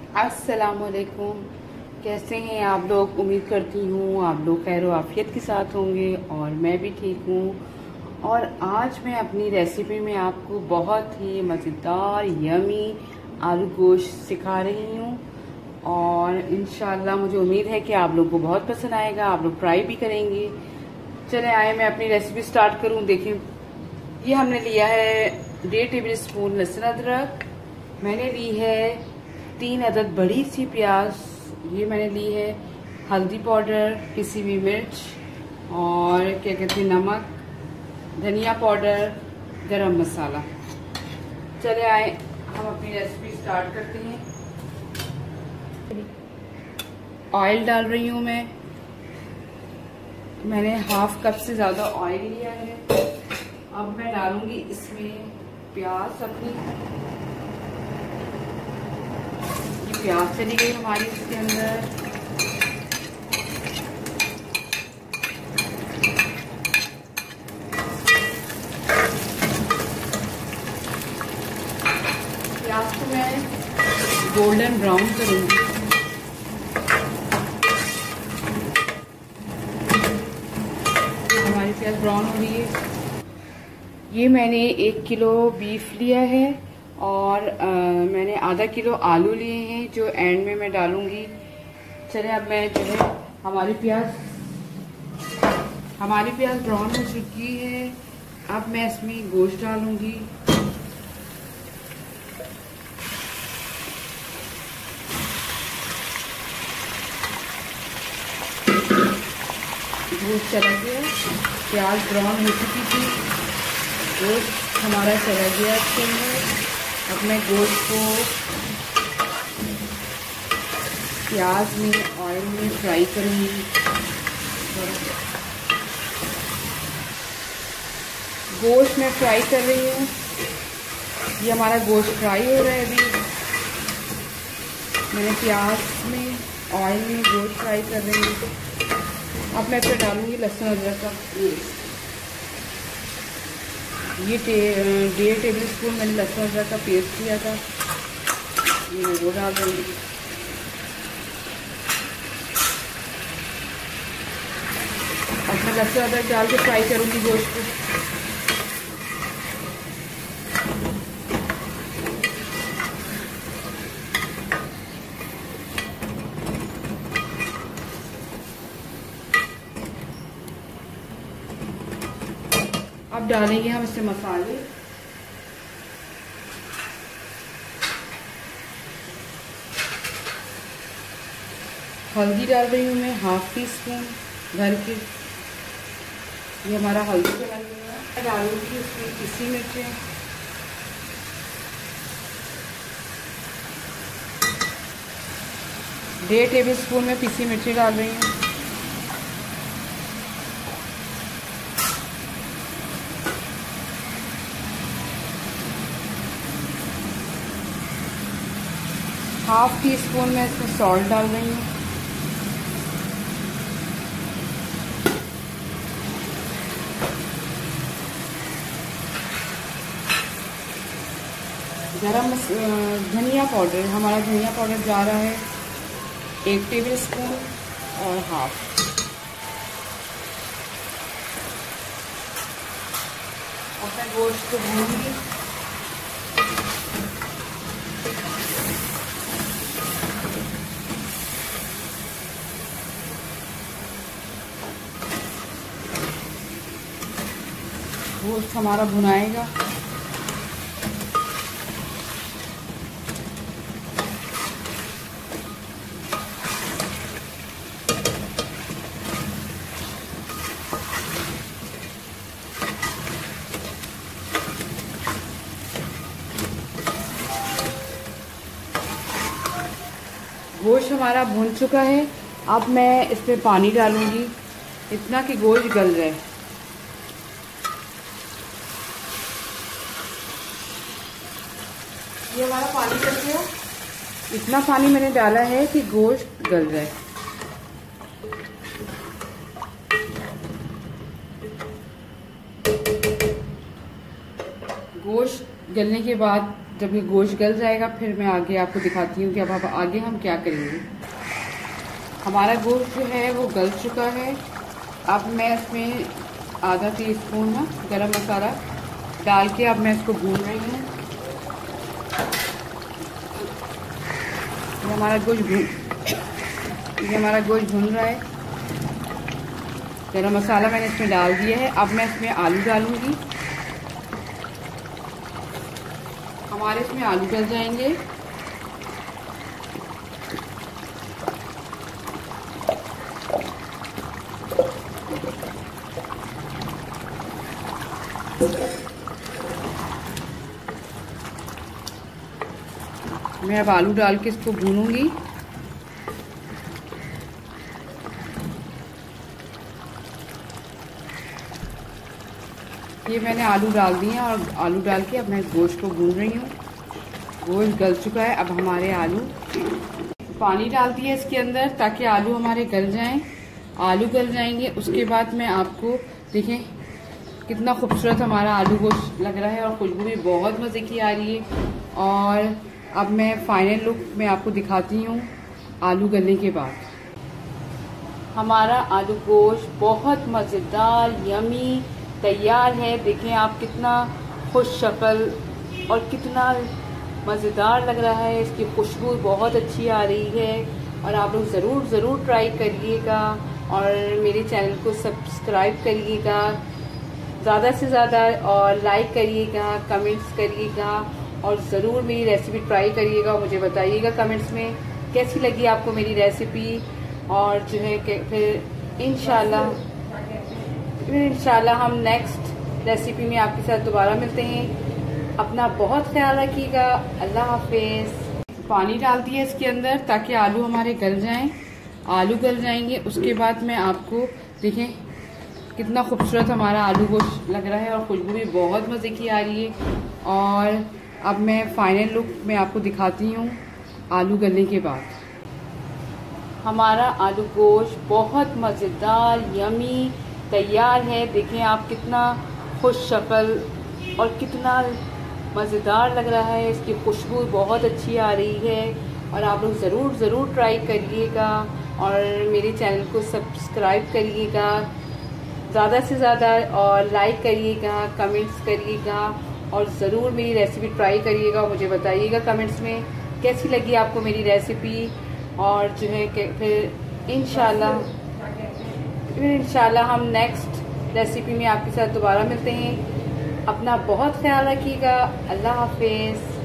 अस्सलामुअलैकुम। कैसे हैं आप लोग? उम्मीद करती हूँ आप लोग खैर व आफियत के साथ होंगे और मैं भी ठीक हूँ। और आज मैं अपनी रेसिपी में आपको बहुत ही मज़ेदार यमी आलू गोश्त सिखा रही हूँ और इंशाल्लाह मुझे उम्मीद है कि आप लोग को बहुत पसंद आएगा, आप लोग ट्राई भी करेंगे। चले आए मैं अपनी रेसिपी स्टार्ट करूँ। देखिए, ये हमने लिया है 1.5 टेबल स्पून लहसुन अदरक, मैंने ली है 3 अदद बड़ी सी प्याज, ये मैंने ली है हल्दी पाउडर, पिसी हुई मिर्च और क्या कहते हैं नमक, धनिया पाउडर, गरम मसाला। चले आए हम अपनी रेसिपी स्टार्ट करते हैं। ऑयल डाल रही हूँ मैंने हाफ कप से ज़्यादा ऑयल लिया है। अब मैं डालूंगी इसमें प्याज अपनी। ये प्याज चली गई हमारी इसके अंदर। प्याज को मैं गोल्डन ब्राउन करूंगी। हमारी प्याज ब्राउन हो रही है। ये मैंने 1 किलो बीफ लिया है और मैंने आधा किलो आलू लिए हैं जो एंड में मैं डालूंगी। चले अब मैं जो है हमारी प्याज ब्राउन हो चुकी है। अब मैं इसमें गोश्त डालूंगी। गोश्त चला गया, प्याज ब्राउन हो चुकी थी, गोश्त हमारा चला गया इसके अंदर। अब मैं गोश्त को प्याज में ऑयल में फ्राई करूंगी। गोश्त मैं फ्राई कर रही हूँ। ये हमारा गोश्त फ्राई हो रहा है। अभी मैंने प्याज में ऑयल में गोश्त फ्राई कर रही हूँ। अब मैं इसमें डालूंगी लहसुन अदरक का पेस्ट। ये 1.5 टेबल स्पून मैंने लहसुन अदरक का पेस्ट किया था, ये वो डाल दूँगी। अब मैं लहसुन अदरक डाल के फ्राई करूँगी गोश्त को। अब डालेंगे हम इसमें मसाले। हल्दी डाल रही हूँ मैं हाफ टी स्पून भर के। ये हमारा हल्दी चला गया। मैं डालूंगी उसमें पिसी मिर्चें, डेढ़ टेबल स्पून में पिसी मिर्ची डाल रही हूँ। हाफ टी स्पून में इसमें सॉल्ट डाल रही हूँ। धनिया पाउडर, हमारा धनिया पाउडर जा रहा है 1 टेबल स्पून और हाफ। अब मैं गोश्त को भूनूंगी। गोश्त हमारा भुनाएगा। गोश्त हमारा भून चुका है। अब मैं इसमें पानी डालूंगी इतना कि गोश्त गल जाए। ये हमारा पानी गल गया। इतना पानी मैंने डाला है कि गोश्त गल जाए। गोश्त गलने के बाद जब ये गोश्त गल जाएगा फिर मैं आगे आपको दिखाती हूँ कि अब आगे हम क्या करेंगे। हमारा गोश्त जो है वो गल चुका है। अब मैं इसमें आधा टीस्पून ना गरम मसाला डाल के अब मैं इसको भून रही हूँ। ये हमारा गोश्त भून रहा है। गरम मसाला मैंने इसमें डाल दिया है। अब मैं इसमें आलू डालूंगी। हमारे इसमें आलू डल जाएंगे। मैं अब आलू डाल के इसको भूनूंगी। ये मैंने आलू डाल दिए हैं और आलू डाल के अब मैं गोश्त को भून रही हूँ। गोश्त गल चुका है। अब हमारे आलू, पानी डाल दिया इसके अंदर ताकि आलू हमारे गल जाएं। आलू गल जाएंगे उसके बाद मैं आपको देखें कितना खूबसूरत हमारा आलू गोश्त लग रहा है और खुशबू भी बहुत मज़े की आ रही है। और अब मैं फाइनल लुक में आपको दिखाती हूँ आलू गलने के बाद। हमारा आलू गोश्त बहुत मज़ेदार यमी तैयार है। देखें आप कितना खुश शक्ल और कितना मज़ेदार लग रहा है। इसकी खुशबू बहुत अच्छी आ रही है और आप लोग ज़रूर ट्राई करिएगा और मेरे चैनल को सब्सक्राइब करिएगा ज़्यादा से ज़्यादा और लाइक करिएगा, कमेंट्स करिएगा और ज़रूर मेरी रेसिपी ट्राई करिएगा और मुझे बताइएगा कमेंट्स में कैसी लगी आपको मेरी रेसिपी। और जो है कि फिर इंशाल्लाह हम नेक्स्ट रेसिपी में आपके साथ दोबारा मिलते हैं। अपना बहुत ख्याल रखिएगा। अल्लाह हाफिज़। पानी डाल दिया इसके अंदर ताकि आलू हमारे गल जाएं। आलू गल जाएंगे उसके बाद मैं आपको देखें कितना खूबसूरत हमारा आलू गोश्त लग रहा है और खुशबू भी बहुत मज़े की आ रही है। और अब मैं फाइनल लुक में आपको दिखाती हूँ आलू गलने के बाद। हमारा आलू गोश्त बहुत मज़ेदार यमी तैयार है। देखें आप कितना खुश शक्ल और कितना मज़ेदार लग रहा है। इसकी खुशबू बहुत अच्छी आ रही है और आप लोग ज़रूर ट्राई करिएगा और मेरे चैनल को सब्सक्राइब करिएगा ज़्यादा से ज़्यादा और लाइक करिएगा, कमेंट्स करिएगा और ज़रूर मेरी रेसिपी ट्राई करिएगा और मुझे बताइएगा कमेंट्स में कैसी लगी आपको मेरी रेसिपी। और जो है कि फिर इंशाल्लाह हम नेक्स्ट रेसिपी में आपके साथ दोबारा मिलते हैं। अपना बहुत ख्याल रखिएगा। अल्लाह हाफिज़।